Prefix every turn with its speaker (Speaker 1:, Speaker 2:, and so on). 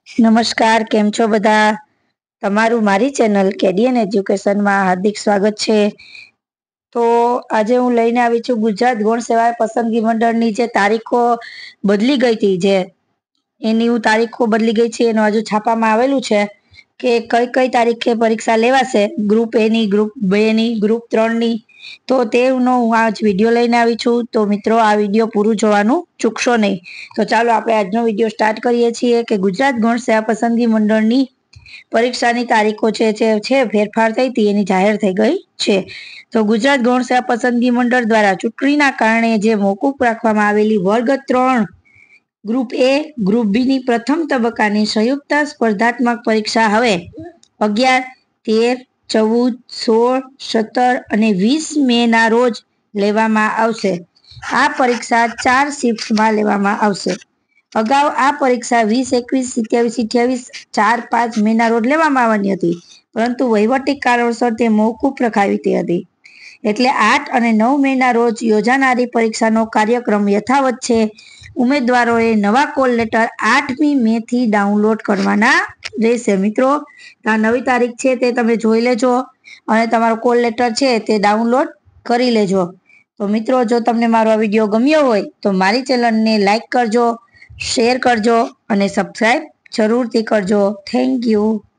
Speaker 1: નમસ્કાર, કેમ છો બધા? તમારું મારી ચેનલ કેડીએન એજ્યુકેશનમાં હાર્દિક સ્વાગત છે. તો આજે હું લઈને આવી છું ગુજરાત ગૌણ સેવા પસંદગી મંડળની જે તારીખો બદલી ગઈ હતી, જે એની તારીખો બદલી ગઈ છે એનું હજુ છાપામાં આવેલું છે કે કઈ કઈ તારીખે પરીક્ષા લેવાશે, ગ્રુપ એ ની, ગ્રુપ બે ની, ગ્રુપ 3 ની. તો તેનો હું આજ વિડીયો લઈને આવી છું. તો મિત્રો, આ વિડીયો પૂરું જોવાનું ચૂકશો નહીં. તો ચાલો આપણે આજનો વિડીયો સ્ટાર્ટ કરીએ છીએ કે ગુજરાત ગૌણ સેવા પસંદગી મંડળની પરીક્ષાની તારીખો છે ફેરફાર થઈ હતી, એની જાહેર થઈ ગઈ છે. તો ગુજરાત ગૌણ સેવા પસંદગી મંડળ દ્વારા ચૂંટણીના કારણે જે મોકૂફ રાખવામાં આવેલી વર્ગ 3 ગ્રુપ એ, ગ્રુપ બી ની પ્રથમ તબક્કાની સંયુક્ત સ્પર્ધાત્મક પરીક્ષા હવે 11, 13, 14, 16, 17 અને 20 મે ના રોજ લેવામાં આવશે. આ પરીક્ષા 4 શિફ્ટમાં લેવામાં આવશે. અગાઉ આ પરીક્ષા 20, 21, 27, 28, 4, 5 મે ના રોજ લેવામાં આવવાની હતી, પરંતુ વહીવટી કારણોસર તે મોકૂફ રખાવી હતી. એટલે 8 અને 9 મે ના રોજ યોજાનારી પરીક્ષાનો કાર્યક્રમ યથાવત છે. ઉમેદવારોએ નવા કોલ લેટર 8મી મે થી ડાઉનલોડ કરવાના રહેશે. મિત્રો, આ નવી તારીખ છે તે તમે જોઈ લેજો અને તમારો કોલ લેટર છે તે ડાઉનલોડ કરી લેજો. તો મિત્રો, જો તમને મારો આ વિડીયો ગમ્યો હોય તો મારી ચેનલને લાઈક કરજો, શેર કરજો અને સબસ્ક્રાઈબ જરૂરથી કરજો. Thank you.